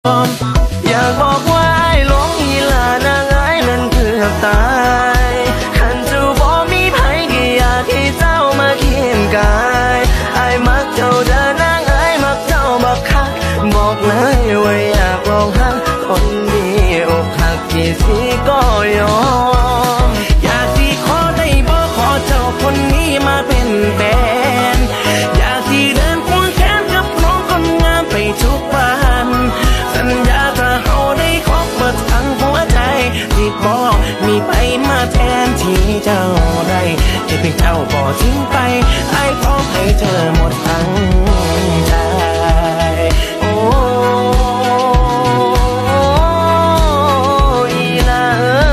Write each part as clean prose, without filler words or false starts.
อยากบอกว่าไอ้หลงอีหลานางไอ้นั้นเกือบตายขันจูบ่มีไผก็อยากให้เจ้ามาเคียงกายไอ้มักเจ้าเดินนางไอ้มักเจ้าบักคักบอกเลยว่าอยากลองหักคนดีอกหักกี่ทีก็ยอมอยากที่ขอได้บอกขอเจ้าคนนี้มาเป็นแฟนอยากที่เดินควงแขนกับน้องคนงามไปทุกวันสัญญาถ้าเขาได้คบเปิดทั้งหัวใจที่บอกมีไปมาแทนที่เจ้าได้แค่เพียงเจ้าบอกทิ้งไปไอ้ขอให้เธอหมดทั้งใจโอ้อีลา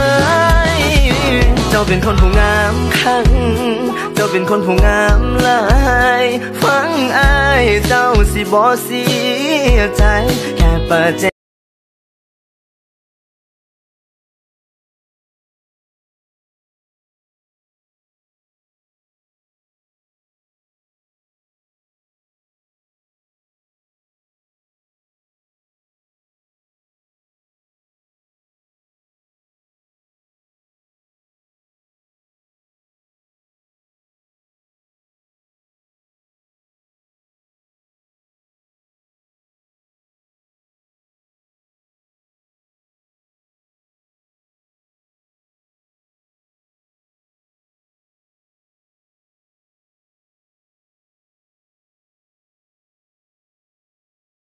เจ้าเป็นคนผู้งามคักเจ้าเป็นคนผู้งามหลายฟังอ้ายเจ้าสิบ่เสียใจแค่เปิดใจ